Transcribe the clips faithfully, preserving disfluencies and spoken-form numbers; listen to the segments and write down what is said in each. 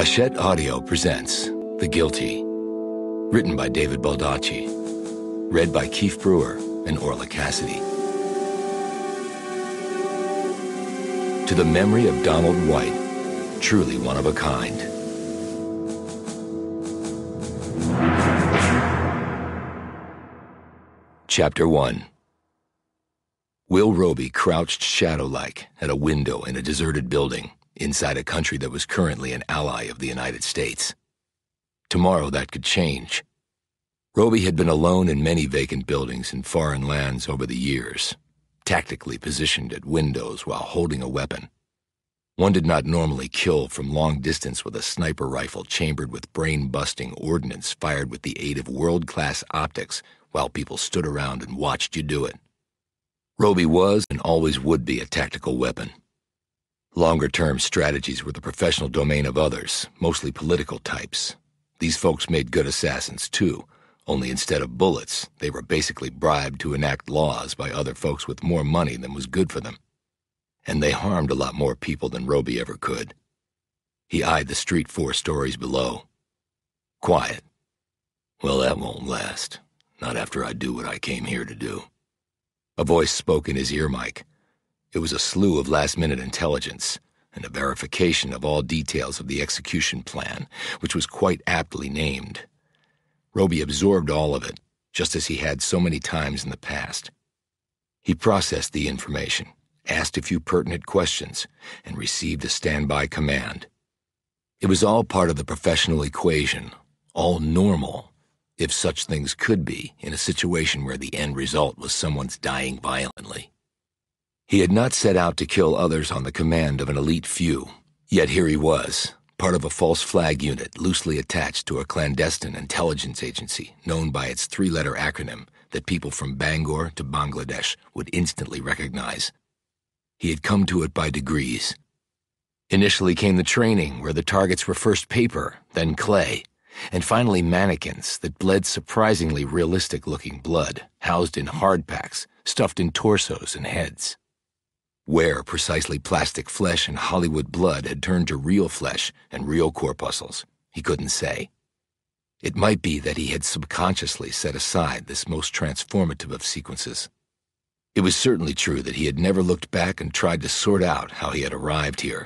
Hachette Audio presents The Guilty, written by David Baldacci, read by Keith Brewer and Orla Cassidy. To the memory of Donald White, truly one of a kind. Chapter one. Will Roby crouched shadow-like at a window in a deserted building inside a country that was currently an ally of the United States. Tomorrow that could change. Roby had been alone in many vacant buildings in foreign lands over the years, tactically positioned at windows while holding a weapon. One did not normally kill from long distance with a sniper rifle chambered with brain-busting ordnance fired with the aid of world-class optics while people stood around and watched you do it. Roby was and always would be a tactical weapon. Longer-term strategies were the professional domain of others, mostly political types. These folks made good assassins, too, only instead of bullets, they were basically bribed to enact laws by other folks with more money than was good for them. And they harmed a lot more people than Roby ever could. He eyed the street four stories below. Quiet. Well, that won't last. Not after I do what I came here to do. A voice spoke in his ear mic. It was a slew of last-minute intelligence and a verification of all details of the execution plan, which was quite aptly named. Roby absorbed all of it, just as he had so many times in the past. He processed the information, asked a few pertinent questions, and received a standby command. It was all part of the professional equation, all normal, if such things could be in a situation where the end result was someone's dying violently. He had not set out to kill others on the command of an elite few, yet here he was, part of a false flag unit loosely attached to a clandestine intelligence agency known by its three-letter acronym that people from Bangor to Bangladesh would instantly recognize. He had come to it by degrees. Initially came the training, where the targets were first paper, then clay, and finally mannequins that bled surprisingly realistic-looking blood, housed in hard packs, stuffed in torsos and heads. Where precisely plastic flesh and Hollywood blood had turned to real flesh and real corpuscles, he couldn't say. It might be that he had subconsciously set aside this most transformative of sequences. It was certainly true that he had never looked back and tried to sort out how he had arrived here.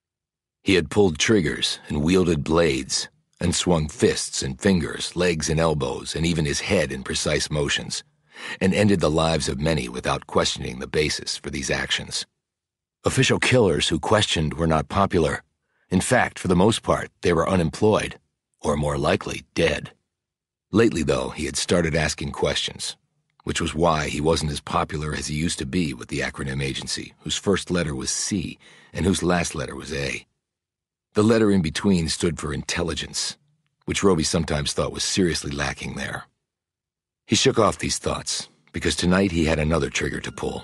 He had pulled triggers and wielded blades, and swung fists and fingers, legs and elbows, and even his head in precise motions, and ended the lives of many without questioning the basis for these actions. Official killers who questioned were not popular. In fact, for the most part, they were unemployed, or more likely, dead. Lately, though, he had started asking questions, which was why he wasn't as popular as he used to be with the acronym agency, whose first letter was C and whose last letter was A. The letter in between stood for intelligence, which Roby sometimes thought was seriously lacking there. He shook off these thoughts, because tonight he had another trigger to pull.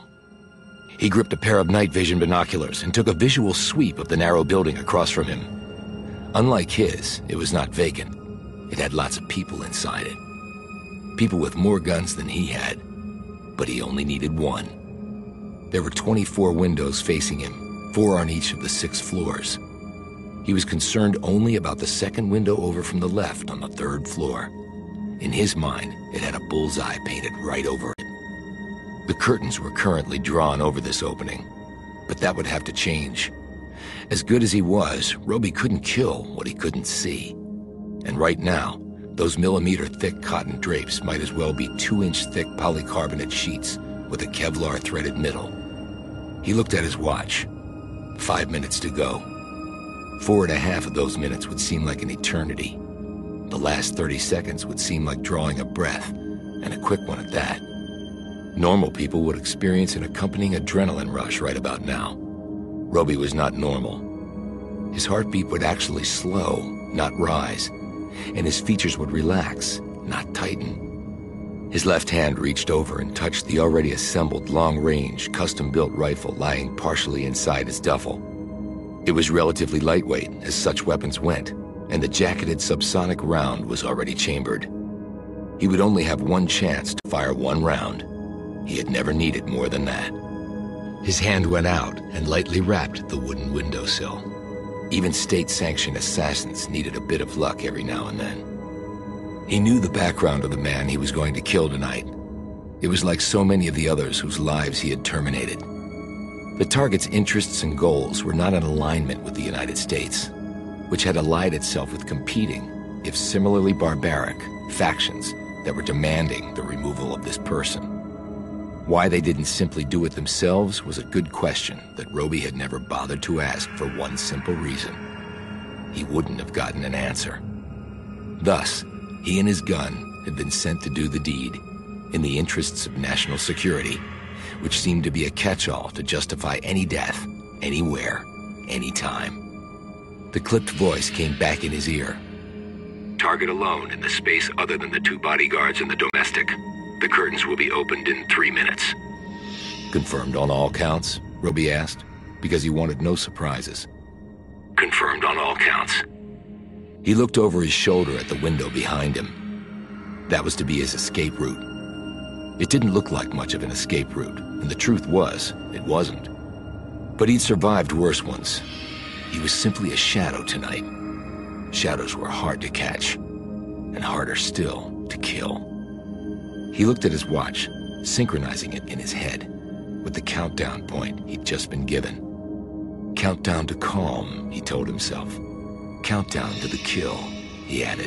He gripped a pair of night vision binoculars and took a visual sweep of the narrow building across from him. Unlike his, it was not vacant. It had lots of people inside it. People with more guns than he had, but he only needed one. There were twenty-four windows facing him, four on each of the six floors. He was concerned only about the second window over from the left on the third floor. In his mind, it had a bullseye painted right over it. The curtains were currently drawn over this opening, but that would have to change. As good as he was, Roby couldn't kill what he couldn't see. And right now, those millimeter-thick cotton drapes might as well be two-inch-thick polycarbonate sheets with a Kevlar-threaded middle. He looked at his watch. Five minutes to go. Four and a half of those minutes would seem like an eternity. The last thirty seconds would seem like drawing a breath, and a quick one at that. Normal people would experience an accompanying adrenaline rush right about now. Roby was not normal. His heartbeat would actually slow, not rise, and his features would relax, not tighten. His left hand reached over and touched the already assembled long-range, custom-built rifle lying partially inside his duffel. It was relatively lightweight, as such weapons went, and the jacketed subsonic round was already chambered. He would only have one chance to fire one round. He had never needed more than that. His hand went out and lightly rapped the wooden windowsill. Even state-sanctioned assassins needed a bit of luck every now and then. He knew the background of the man he was going to kill tonight. It was like so many of the others whose lives he had terminated. The target's interests and goals were not in alignment with the United States, which had allied itself with competing, if similarly barbaric, factions that were demanding the removal of this person. Why they didn't simply do it themselves was a good question that Roby had never bothered to ask for one simple reason. He wouldn't have gotten an answer. Thus, he and his gun had been sent to do the deed in the interests of national security, which seemed to be a catch-all to justify any death, anywhere, anytime. The clipped voice came back in his ear. Target alone in the space other than the two bodyguards and the domestic. The curtains will be opened in three minutes. Confirmed on all counts? Roby asked, because he wanted no surprises. Confirmed on all counts. He looked over his shoulder at the window behind him. That was to be his escape route. It didn't look like much of an escape route, and the truth was, it wasn't. But he'd survived worse ones. He was simply a shadow tonight. Shadows were hard to catch, and harder still to kill. He looked at his watch, synchronizing it in his head with the countdown point he'd just been given. Countdown to calm, he told himself. Countdown to the kill, he added.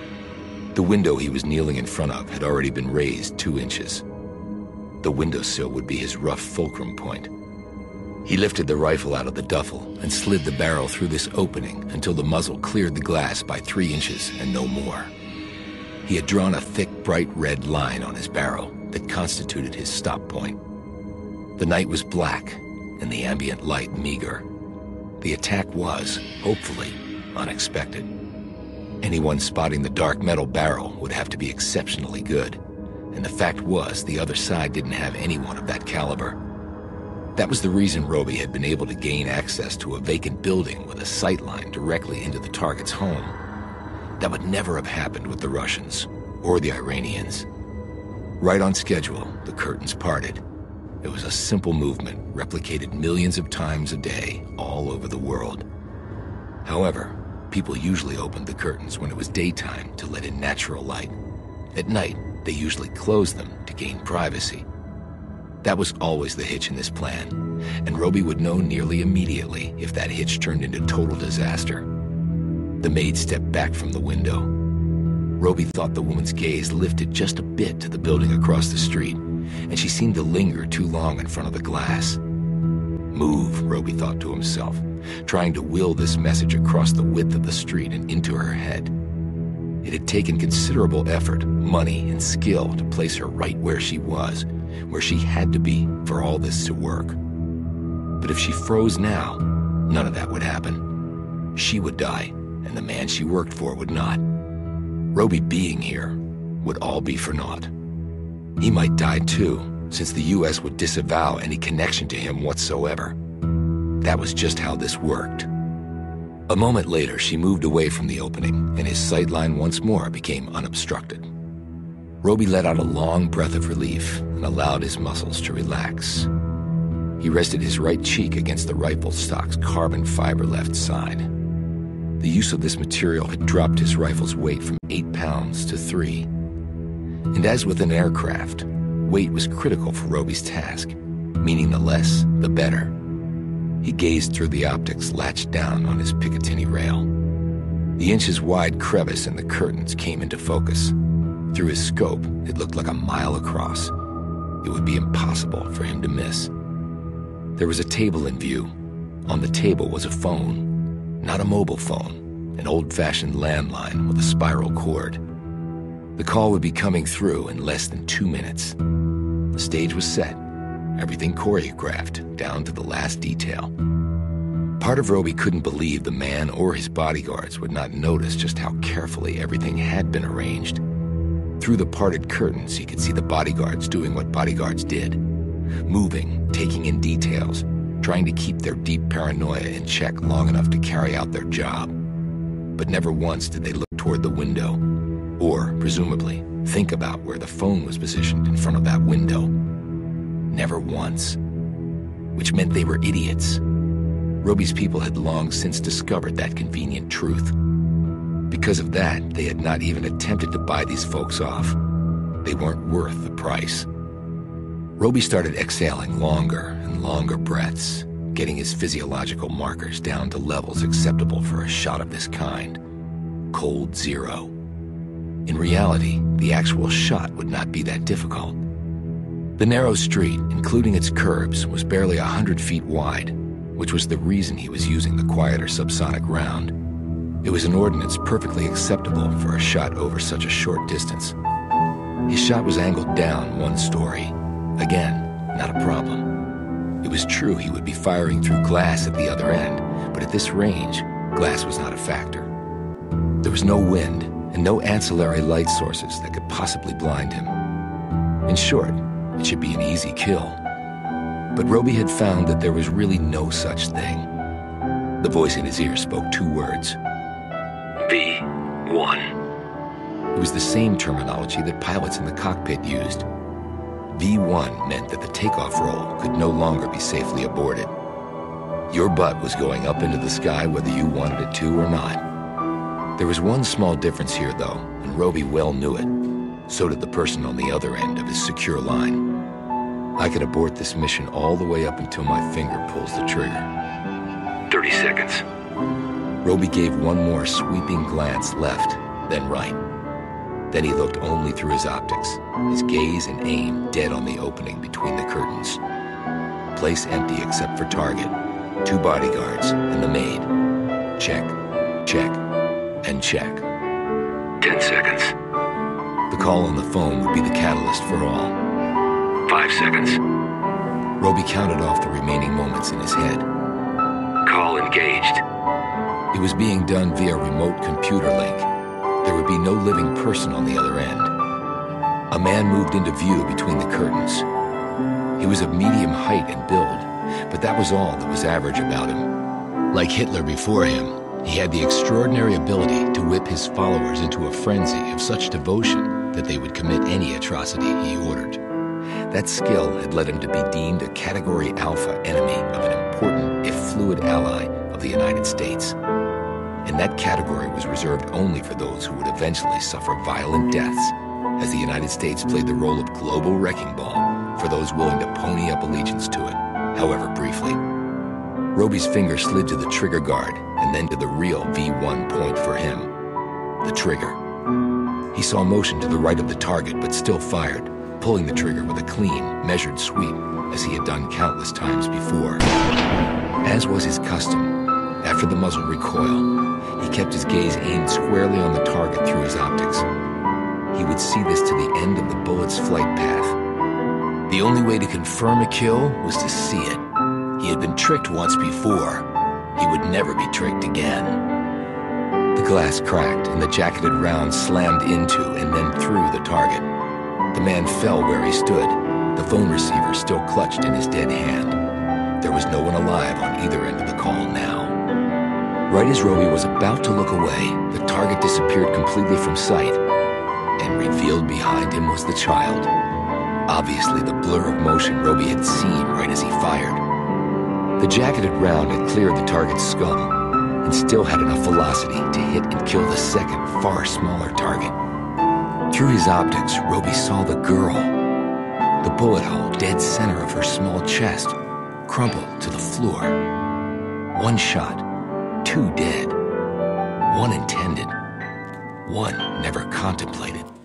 The window he was kneeling in front of had already been raised two inches. The windowsill would be his rough fulcrum point. He lifted the rifle out of the duffel and slid the barrel through this opening until the muzzle cleared the glass by three inches and no more. He had drawn a thick, bright red line on his barrel that constituted his stop point. The night was black and the ambient light meager. The attack was, hopefully, unexpected. Anyone spotting the dark metal barrel would have to be exceptionally good, and the fact was the other side didn't have anyone of that caliber. That was the reason Roby had been able to gain access to a vacant building with a sightline directly into the target's home. That would never have happened with the Russians or the Iranians. Right on schedule, the curtains parted. It was a simple movement replicated millions of times a day all over the world. However, people usually opened the curtains when it was daytime to let in natural light. At night, they usually closed them to gain privacy. That was always the hitch in this plan, and Roby would know nearly immediately if that hitch turned into total disaster. The maid stepped back from the window. Roby thought the woman's gaze lifted just a bit to the building across the street, and she seemed to linger too long in front of the glass. Move, Roby thought to himself, trying to will this message across the width of the street and into her head. It had taken considerable effort, money, and skill to place her right where she was, where she had to be for all this to work. But if she froze now, none of that would happen. She would die, and the man she worked for would not. Roby being here would all be for naught. He might die too, since the U S would disavow any connection to him whatsoever. That was just how this worked. A moment later, she moved away from the opening, and his sightline once more became unobstructed. Roby let out a long breath of relief and allowed his muscles to relax. He rested his right cheek against the rifle stock's carbon fiber left side. The use of this material had dropped his rifle's weight from eight pounds to three. And as with an aircraft, weight was critical for Roby's task, meaning the less, the better. He gazed through the optics latched down on his Picatinny rail. The inches-wide crevice in the curtains came into focus. Through his scope, it looked like a mile across. It would be impossible for him to miss. There was a table in view. On the table was a phone. Not a mobile phone, an old-fashioned landline with a spiral cord. The call would be coming through in less than two minutes. The stage was set, everything choreographed down to the last detail. Part of Roby couldn't believe the man or his bodyguards would not notice just how carefully everything had been arranged. Through the parted curtains, he could see the bodyguards doing what bodyguards did, moving, taking in details, trying to keep their deep paranoia in check long enough to carry out their job. But never once did they look toward the window, or, presumably, think about where the phone was positioned in front of that window. Never once. Which meant they were idiots. Roby's people had long since discovered that convenient truth. Because of that, they had not even attempted to buy these folks off. They weren't worth the price. Roby started exhaling longer and longer breaths, getting his physiological markers down to levels acceptable for a shot of this kind. Cold zero. In reality, the actual shot would not be that difficult. The narrow street, including its curbs, was barely a hundred feet wide, which was the reason he was using the quieter subsonic round. It was an ordnance perfectly acceptable for a shot over such a short distance. His shot was angled down one story. Again, not a problem. It was true he would be firing through glass at the other end, but at this range, glass was not a factor. There was no wind and no ancillary light sources that could possibly blind him. In short, it should be an easy kill. But Roby had found that there was really no such thing. The voice in his ear spoke two words. V one. It was the same terminology that pilots in the cockpit used. V one meant that the takeoff roll could no longer be safely aborted. Your butt was going up into the sky whether you wanted it to or not. There was one small difference here, though, and Roby well knew it. So did the person on the other end of his secure line. I could abort this mission all the way up until my finger pulls the trigger. Thirty seconds. Roby gave one more sweeping glance left, then right. Then he looked only through his optics, his gaze and aim dead on the opening between the curtains. Place empty except for target, two bodyguards, and the maid. Check, check, and check. Ten seconds. The call on the phone would be the catalyst for all. Five seconds. Roby counted off the remaining moments in his head. Call engaged. It was being done via remote computer link. There would be no living person on the other end. A man moved into view between the curtains. He was of medium height and build, but that was all that was average about him. Like Hitler before him, he had the extraordinary ability to whip his followers into a frenzy of such devotion that they would commit any atrocity he ordered. That skill had led him to be deemed a Category Alpha enemy of an important, if fluid, ally of the United States. And that category was reserved only for those who would eventually suffer violent deaths, as the United States played the role of global wrecking ball for those willing to pony up allegiance to it, however briefly. Roby's finger slid to the trigger guard and then to the real V one point for him, the trigger. He saw motion to the right of the target, but still fired, pulling the trigger with a clean, measured sweep, as he had done countless times before. As was his custom, after the muzzle recoil, he kept his gaze aimed squarely on the target through his optics. He would see this to the end of the bullet's flight path. The only way to confirm a kill was to see it. He had been tricked once before. He would never be tricked again. The glass cracked and the jacketed round slammed into and then through the target. The man fell where he stood, the phone receiver still clutched in his dead hand. There was no one alive on either end of the call now. Right as Roby was about to look away, the target disappeared completely from sight, and revealed behind him was the child. Obviously the blur of motion Roby had seen right as he fired. The jacketed round had cleared the target's skull, and still had enough velocity to hit and kill the second, far smaller target. Through his optics, Roby saw the girl. The bullet hole dead center of her small chest, crumpled to the floor. One shot. Two dead. One intended. One never contemplated.